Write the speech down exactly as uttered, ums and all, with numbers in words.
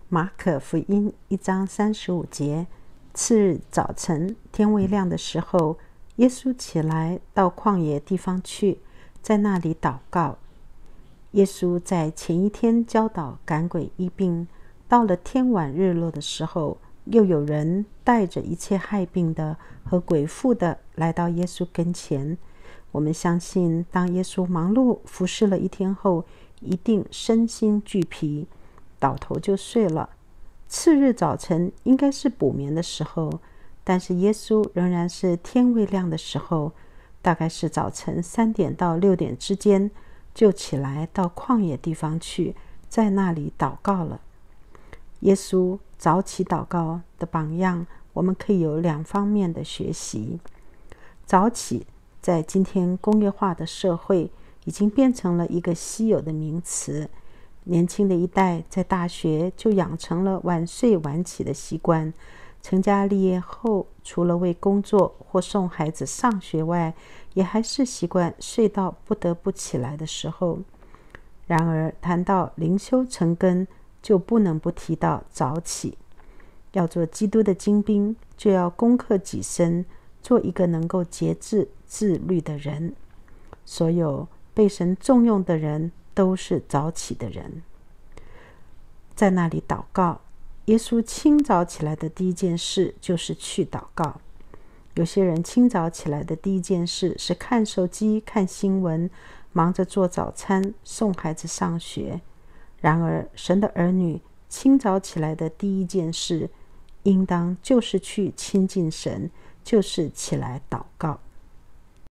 马可福音一章三十五节，次日早晨天未亮的时候，耶稣起来到旷野地方去，在那里祷告。耶稣在前一天教导赶鬼医病，到了天晚日落的时候，又有人带着一切害病的和鬼附的来到耶稣跟前。我们相信，当耶稣忙碌服侍了一天后，一定身心俱疲，倒头就睡了。次日早晨应该是补眠的时候，但是耶稣仍然是天未亮的时候，大概是早晨三点到六点之间，就起来到旷野地方去，在那里祷告了。耶稣早起祷告的榜样，我们可以有两方面的学习。早起在今天工业化的社会已经变成了一个稀有的名词，年轻的一代在大学就养成了晚睡晚起的习惯，成家立业后，除了为工作或送孩子上学外，也还是习惯睡到不得不起来的时候。然而谈到灵修成根，就不能不提到早起。要做基督的精兵，就要攻克己身，做一个能够节制自律的人。所有被神重用的人都是早起的人。在那里祷告，耶稣清早起来的第一件事就是去祷告。有些人清早起来的第一件事是看手机、看新闻，忙着做早餐、送孩子上学。然而神的儿女清早起来的第一件事，应当就是去亲近神，就是起来祷告。